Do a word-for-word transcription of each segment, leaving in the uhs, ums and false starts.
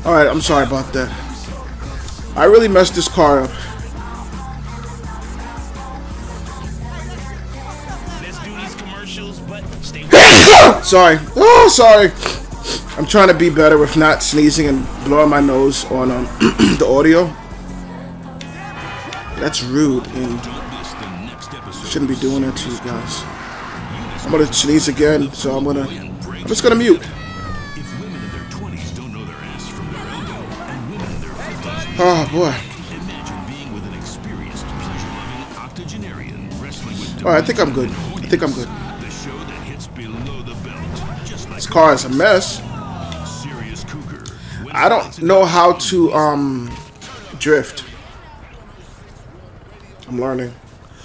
Alright, I'm sorry about that. I really messed this car up. Let's do these commercials, but stay Sorry. Oh, sorry. I'm trying to be better with not sneezing and blowing my nose on um, the audio. That's rude and shouldn't be doing that to you guys. I'm gonna sneeze again, so I'm gonna I'm just gonna mute. Oh boy. Alright, I think I'm good. I think I'm good. This car is a mess. I don't know how to um drift. I'm learning.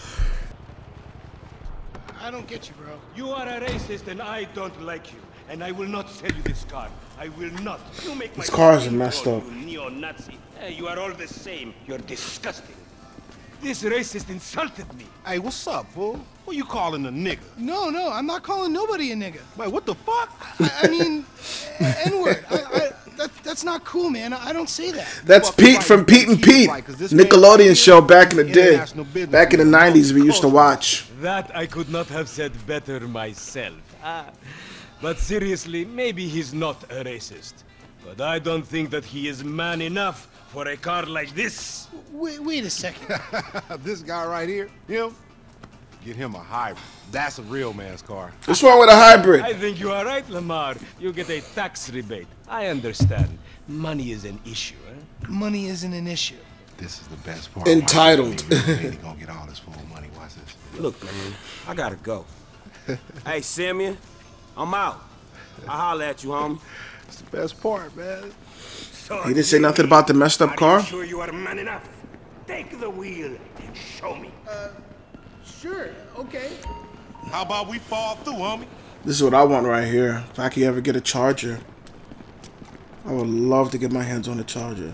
I don't get you, bro. You are a racist and I don't like you. And I will not sell you this car. I will not. You make This my car is messed up. You neo-Nazi. Hey, you are all the same. You're disgusting. This racist insulted me. Hey, what's up, fool? Who you calling a nigga? No, no, I'm not calling nobody a nigga. Wait, what the fuck? I, I mean, N-word. I, I, that, that's not cool, man. I, I don't say that. That's Pete from Pete and Pete. Nickelodeon show back in the day. Back in the nineties we used to watch. That I could not have said better myself. Ah. But seriously, maybe he's not a racist. But I don't think that he is man enough for a car like this. Wait, wait a second. This guy right here, him, get him a hybrid. That's a real man's car. What's wrong with a hybrid? I think you are right, Lamar. You get a tax rebate. I understand. Money is an issue, eh? Money isn't an issue. This is the best part. Entitled. He gonna get all this full money. Watch this. Look, man, I gotta go. Hey, Simeon, I'm out. I'll holler at you, homie. It's the best part, man. So He didn't say nothing about the messed up car? Are you sure you are man enough? Take the wheel and show me. Uh, sure, okay. How about we fall through, homie? This is what I want right here. If I could ever get a charger. I would love to get my hands on a charger.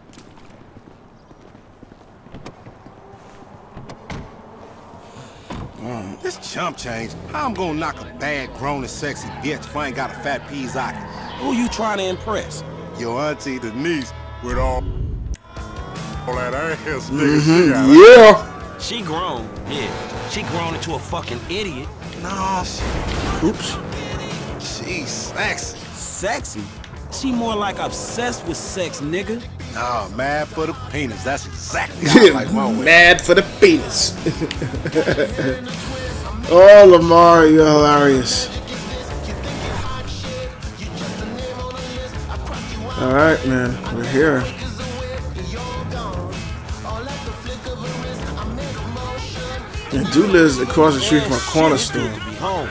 Wow. This chump change. How I'm gonna knock a bad, grown and sexy bitch if I ain't got a fat Pizzaki? Who you trying to impress? Your auntie Denise with all, all that ass. Mm-hmm. Yeah. She grown, yeah. She grown into a fucking idiot. No, she, Oops. she's sexy. Sexy? She more like obsessed with sex, nigga. Nah, mad for the penis. That's exactly how I like my way. Mad for the penis. Oh, Lamar, you're hilarious. All right, man, we're here. And dude lives across the street from a corner store. To be home.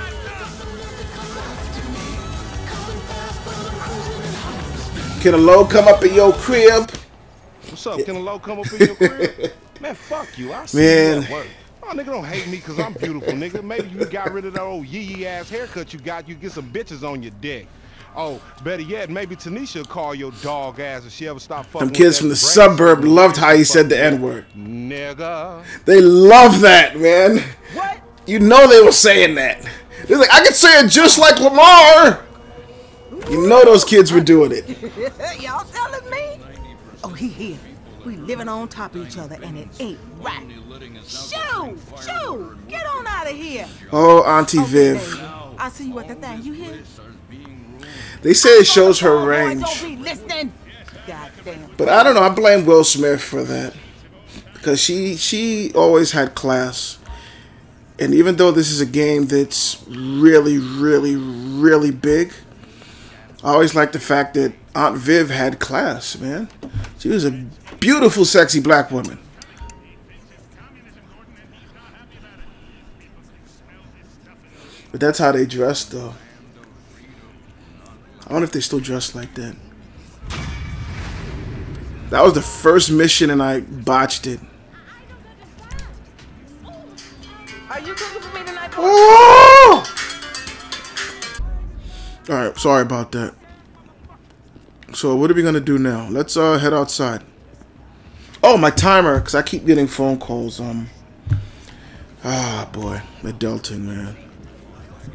Can a low come up in your crib? What's up? Can a low come up in your crib? Man, fuck you. I see Man. you at work. Oh, nigga, don't hate me because I'm beautiful, nigga. Maybe you got rid of that old yee-yee ass haircut you got. You get some bitches on your dick. Oh, better yet, maybe Tanisha will call your dog ass if she ever stop fucking. Them kids from the suburb loved how he said the N-word. Nigga. They love that, man. What? You know they were saying that. They're like, I could say it just like Lamar. You know those kids were doing it. Y'all telling me? Oh, he here. We living on top of each other, and it ain't right. Shoo! Shoo! Get on out of here. Oh, Auntie Okay, Viv. baby. I'll see you at the thing. You hear? They say it shows her Boy, range. Don't be listening. Goddamn. But I don't know. I blame Will Smith for that. Because she, she always had class. And even though this is a game that's really, really, really big, I always like the fact that Aunt Viv had class, man. She was a beautiful, sexy black woman. But that's how they dressed, though. I wonder if they still dress like that. That was the first mission and I botched it. Are you cooking for me tonight, boy? Oh! Alright, sorry about that. So what are we gonna do now? Let's uh head outside. Oh, my timer, because I keep getting phone calls. Um Ah boy, adulting, man.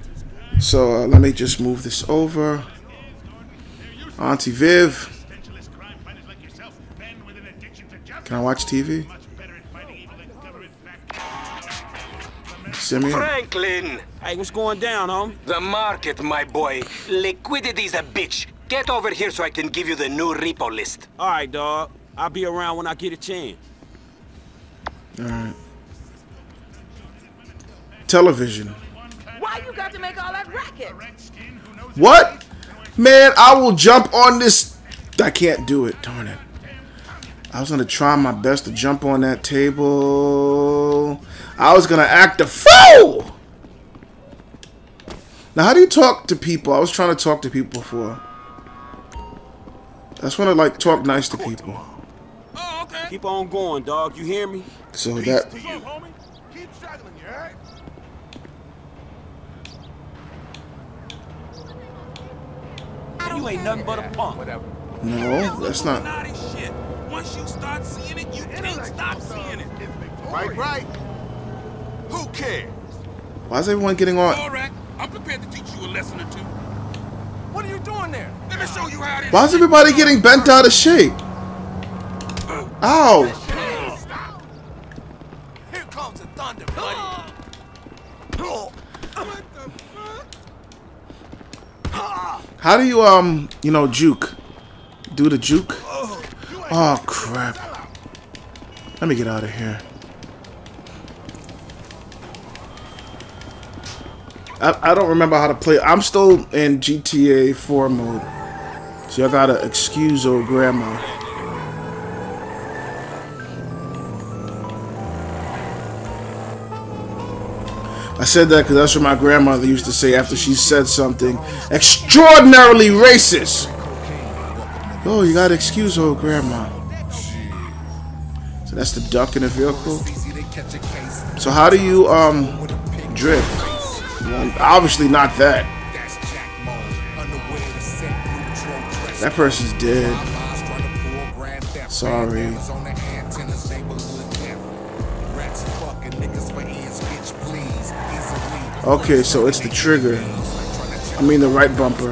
So uh, let me just move this over. Auntie Viv, Can I watch T V? Simeon? Franklin! Hey, what's going down, homie? The market, my boy. Liquidity's a bitch. Get over here so I can give you the new repo list. All right, dog. I'll be around when I get a chance. All right. Television. Why you got to make all that racket? What? Man, I will jump on this. I can't do it. Darn it. I was going to try my best to jump on that table. I was going to act a fool. Now, how do you talk to people? I was trying to talk to people before. I just want to, like, talk nice to people. Oh, okay. Keep on going, dog. You hear me? So that... To you, homie. Keep struggling, you alright? You ain't nothing but a punk. No, that's not... Shit. Once you start seeing it, you can't stop seeing it. Right, right. Who cares? Why is everyone getting on... All right, I'm prepared to teach you a lesson or two. What are you doing there? Let me show you how it is. Why is everybody getting bent out of shape? Ow! Here comes the thunder, buddy. What the fuck? How do you, um, you know, juke? Do the juke? Oh, crap. Let me get out of here. I, I don't remember how to play. I'm still in G T A four mode. So y'all gotta excuse old grandma. I said that because that's what my grandmother used to say after she said something extraordinarily racist. Oh, you gotta excuse old grandma. So that's the duck in the vehicle. So how do you um drift? Well, obviously not that. That person's dead. Sorry. Okay, so it's the trigger. I mean the right bumper.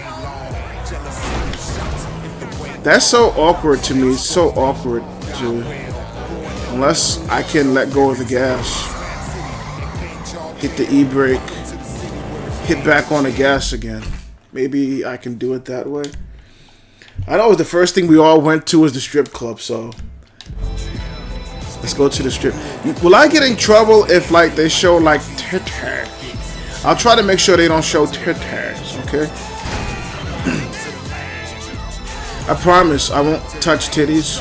That's so awkward to me. It's so awkward to... Unless I can let go of the gas. Hit the e-brake. Hit back on the gas again. Maybe I can do it that way. I know it was the first thing we all went to was the strip club, so... Let's go to the strip. Will I get in trouble if, like, they show, like, titties? I'll try to make sure they don't show titties, okay? I promise I won't touch titties.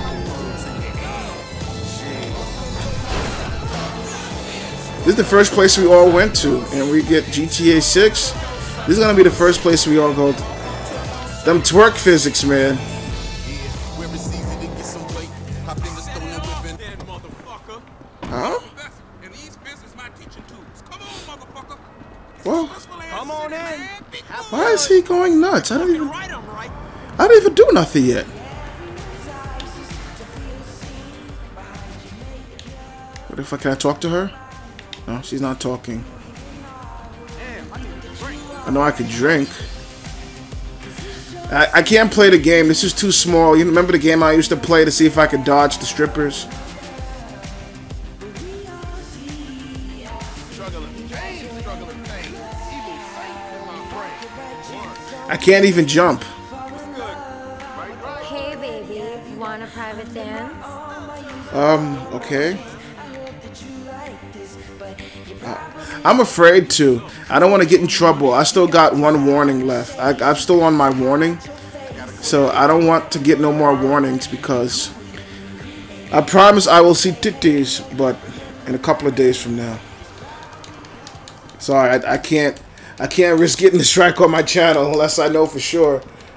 This is the first place we all went to, and we get G T A six. This is gonna be the first place we all go to. Them twerk physics, man. Huh? Well, Come on in. why is he going nuts? I don't even. I didn't even do nothing yet. What if I can I talk to her? No, she's not talking. I know I could drink. I, I can't play the game. This is too small. You remember the game I used to play to see if I could dodge the strippers? I can't even jump. Hey, baby, you want a private dance? Um, okay. I'm afraid to. I don't want to get in trouble. I still got one warning left. I, I'm still on my warning. So I don't want to get no more warnings because I promise I will see titties, but in a couple of days from now. Sorry, I, I can't I can't risk getting the strike on my channel unless I know for sure.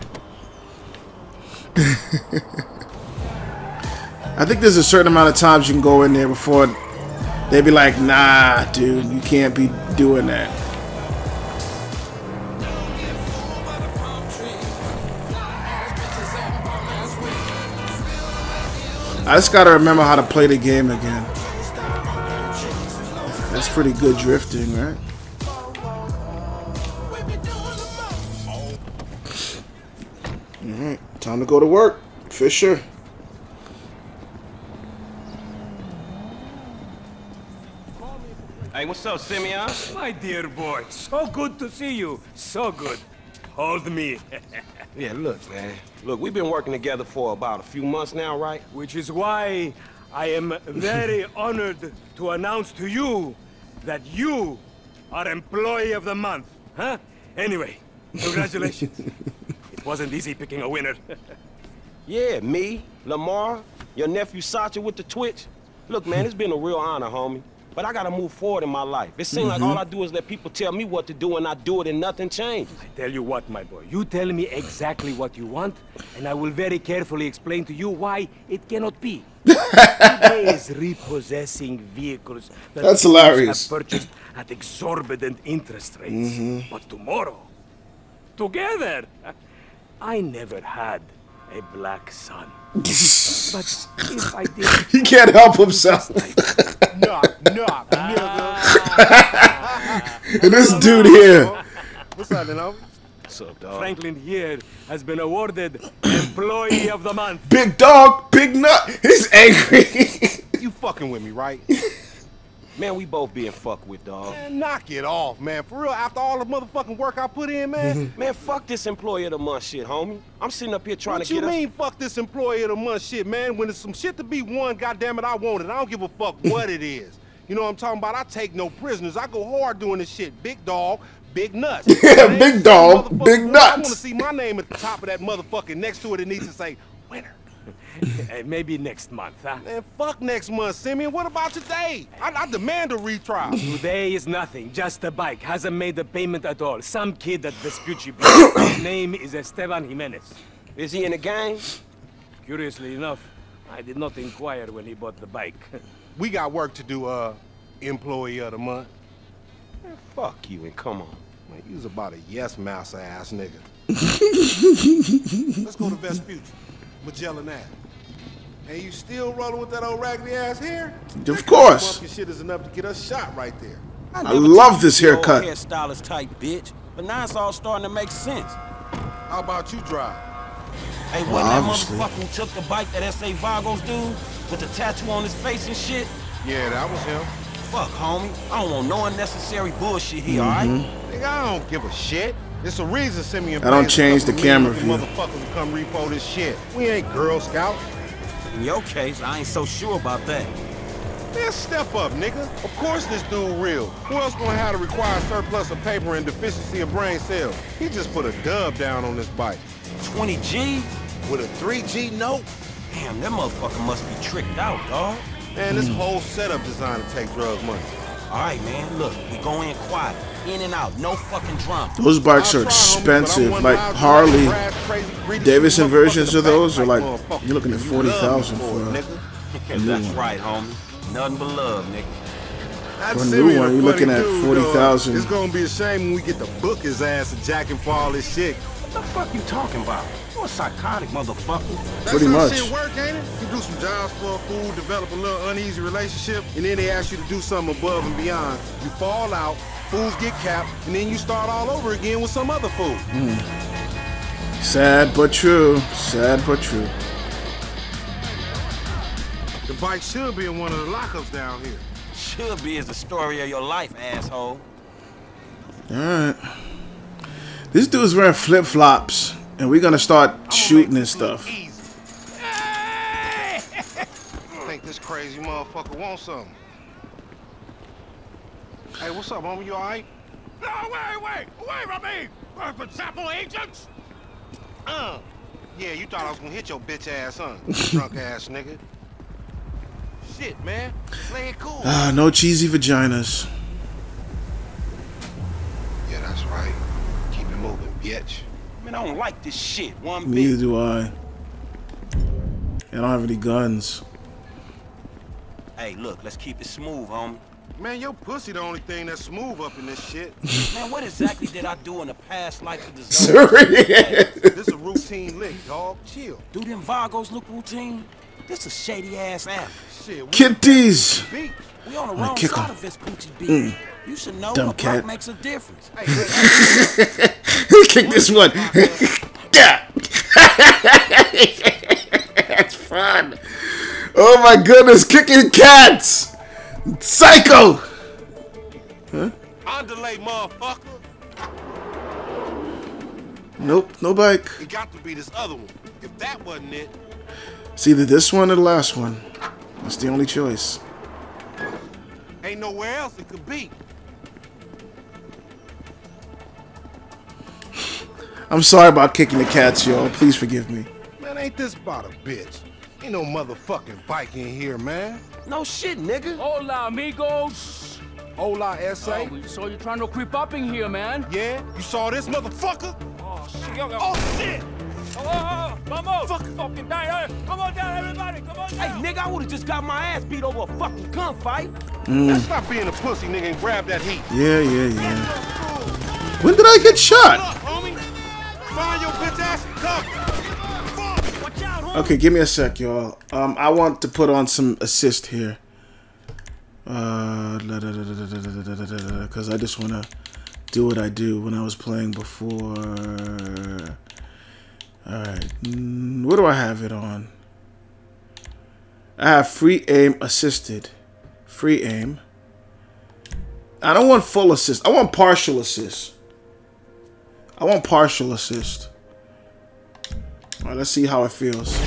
I think there's a certain amount of times you can go in there before they be like, nah, dude, you can't be doing that. I just gotta remember how to play the game again. That's pretty good drifting, right? Alright, time to go to work. Fisher. Hey, what's up, Simeon? My dear boy, so good to see you. So good. Hold me. Yeah, look, man. Look, we've been working together for about a few months now, right? Which is why I am very honored to announce to you that you are Employee of the Month. Huh? Anyway, congratulations. It wasn't easy picking a winner. Yeah, me, Lamar, your nephew Sacha with the Twitch. Look, man, it's been a real honor, homie. But I gotta move forward in my life. It seems mm-hmm. like all I do is let people tell me what to do and I do it and nothing changes. I tell you what, my boy. You tell me exactly what you want and I will very carefully explain to you why it cannot be. Today is repossessing vehicles that That's hilarious. have purchased at exorbitant interest rates. Mm-hmm. But tomorrow, together, I never had a black son. But if I did, he can't help himself. Knock, knock, nigga. And this dude here. What's up, man? What's up, dog? Franklin here has been awarded Employee of the Month. Big dog, big nut. He's angry. You fucking with me, right? Man, we both being fucked with, dog. Man, knock it off, man. For real, after all the motherfucking work I put in, man. Man, fuck this Employee of the Month shit, homie. I'm sitting up here trying what to get you us... mean, fuck this Employee of the Month shit, man? When there's some shit to be won, goddammit, I want it. I don't give a fuck what it is. You know what I'm talking about? I take no prisoners. I go hard doing this shit. Big dog, big nuts. Yeah, big dog, big nuts. I want to see my name at the top of that motherfucking next to it. It needs to say, winner. Hey, maybe next month, huh? Man, fuck next month, Simeon. What about today? I, I demand a retrial. Today is nothing. Just a bike. Hasn't made the payment at all. Some kid at Vespucci Beach. His name is Esteban Jimenez. Is he in the gang? Curiously enough, I did not inquire when he bought the bike. We got work to do, uh, Employee of the Month. Man, fuck you and come on. Man, you was about a yes mouse ass nigga. Let's go to Vespucci, Magellan Ave. And you still rolling with that old raggedy ass hair? Of course. Pumpkin shit is enough to get us shot right there. I, I love this haircut. Hairstylist type bitch, but now it's all starting to make sense. How about you drive? Hey, well, wasn't obviously. that motherfucker who took the bike that S A Vagos dude with the tattoo on his face and shit? Yeah, that was him. Fuck, homie. I don't want no unnecessary bullshit here, mm-hmm. all right? Nigga, I don't give a shit. It's a reason Simeon. I don't change the camera view. Motherfuckers to come repo this shit. We ain't Girl Scouts. In your case, I ain't so sure about that. Man, step up, nigga. Of course this dude real. Who else gonna have the required surplus of paper and deficiency of brain cells? He just put a dub down on this bike. twenty G? With a three G note? Damn, that motherfucker must be tricked out, dog. Man, this mm. whole setup designed to take drug money. All right, man, look, we go in quiet. In and out, no fucking drama. Those bikes are expensive. Like Harley Davidson versions of those are like, you're looking at forty thousand for a That's right, homie. Nothing but love, nigga. For a new one, you're looking at forty thousand. It's gonna be a shame when we get to book his ass and jack him for all this shit. What the fuck you talking about? You're a psychotic motherfucker. Pretty much. That's how shit work, ain't it? You do some jobs for a fool, develop a little uneasy relationship, and then they ask you to do something above and beyond. You fall out, fools get capped, and then you start all over again with some other fool. Mm. Sad but true. Sad but true. The bike should be in one of the lockups down here. Should be is the story of your life, asshole. Alright. This dude's wearing flip-flops, and we're gonna start shooting and stuff. I think this crazy motherfucker wants something. Hey, what's up, homie? You alright? No, wait, wait! Away from me! Work with Sample agents? Uh, yeah, you thought I was gonna hit your bitch ass, huh? Drunk ass nigga. Shit, man. Play it cool. Ah, no cheesy vaginas. Yeah, that's right. Keep it moving, bitch. Man, I don't like this shit one bit. Neither do I. I don't have any guns. Hey, look, let's keep it smooth, homie. Man, your pussy the only thing that's smooth up in this shit. Man, what exactly did I do in the past life of the Sorry. This a routine lick, dog. Chill. Do them Vagos look routine? This a shady ass apple. Shit, Kitties. We on the wrong kick side him. of Vespucci Beach. Mm. You should know Dumb a cat. block makes a difference. Kick this one. Yeah. That's fun. Oh my goodness, kicking cats. Psycho. Huh? Underlay, motherfucker. Nope, no bike. It got to be this other one. If that wasn't it, it's either this one or the last one. That's the only choice. Ain't nowhere else it could be. I'm sorry about kicking the cats, y'all. Please forgive me. Man, ain't this about a bitch? Ain't no motherfucking bike in here, man. No shit, nigga. Hola, amigos. Hola, S A. Oh, we saw you trying to creep up in here, man. Yeah? You saw this motherfucker? Oh, shit. Yo, yo. Oh, shit! Oh, oh, oh. Vamos. Fuck. Fucking down. Come on down, everybody. Come on down. Hey, nigga, I would've just got my ass beat over a fucking gunfight. Mm. Let's stop being a pussy, nigga, and grab that heat. Yeah, yeah, yeah. When did I get shot? Up, homie. Find your bitch ass and cover. Watch out, homie. Okay, give me a sec, y'all. Um, I want to put on some assist here. Uh, because I just want to do what I do when I was playing before. Alright, what do I have it on? I have free aim assisted. Free aim. I don't want full assist. I want partial assist. I want partial assist. Alright, let's see how it feels.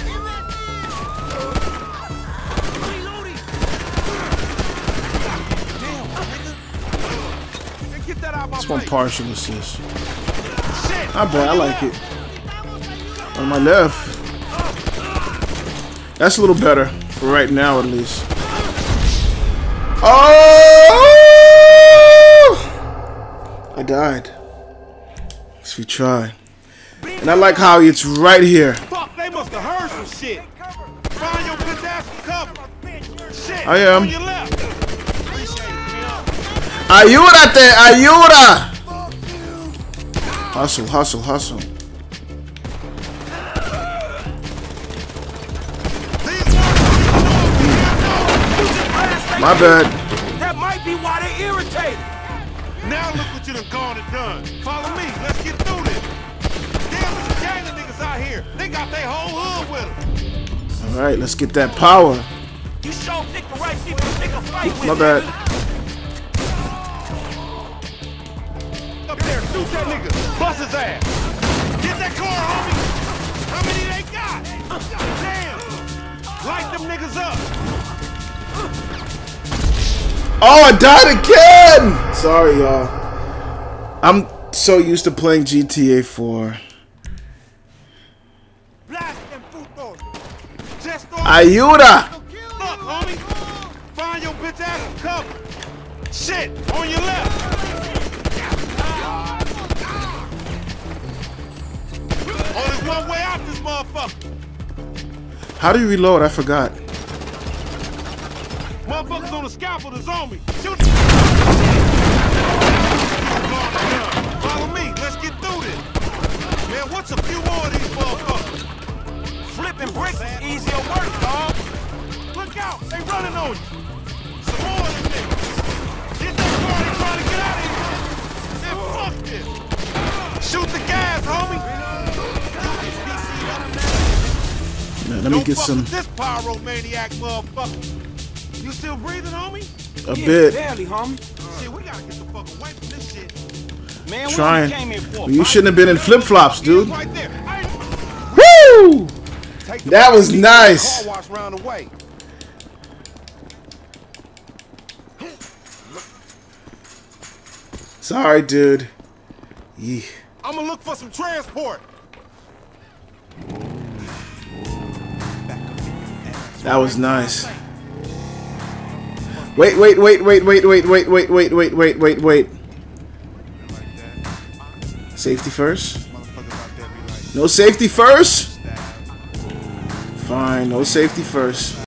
This one partial assist. Ah, boy, I like it. On my left. That's a little better for right now, at least. Oh! I died. Let's retry. And I like how it's right here. Fuck, they must have heard some shit. Find your bitch ass and cover. Shit, I am. on your left. Ayúdate, ayuda! Hustle, hustle, hustle. My bad. That might be why they irritated. Now look what you done gone and done. Follow me, let's get through this. Damn, there's a gang of niggas out here. They got their whole hood with them. Alright, let's get that power. You sure pick the right people to pick a fight with. My bad. Up there, shoot that nigga. Bust his ass. Get that car, homie. How many they got? Damn. Light them niggas up. Oh, I died again! Sorry, y'all. I'm so used to playing G T A four. Ayuda! Look, homie. Find your bitch ass and cover. Shit, on your left. Only one way out this motherfucker. How do you reload? I forgot. Motherfuckers on the scaffold is on me. Shoot. Follow me. Let's get through this. Man, what's a few more of these motherfuckers? Flipping bricks is easier work, dog. Look out. They running on you. Some more of them niggas. Get that car. They trying to get out of here. Man, fuck this. Shoot the gas, homie. Now, let me Don't get fuck some. with this pyromaniac motherfucker. You still breathing, homie? A yeah, bit. Barely, homie. Shit, we gotta get the fuck away from this shit. Man, Trying. we came here for Well, you shouldn't have been in flip flops, dude. Right there. Woo! Take the That was nice. car wash round the way. Sorry, dude. Yeah. I'm gonna look for some transport. That was nice. Wait, wait, wait, wait, wait, wait, wait, wait, wait, wait, wait, wait, wait. Safety first. No safety first? Fine, no safety first.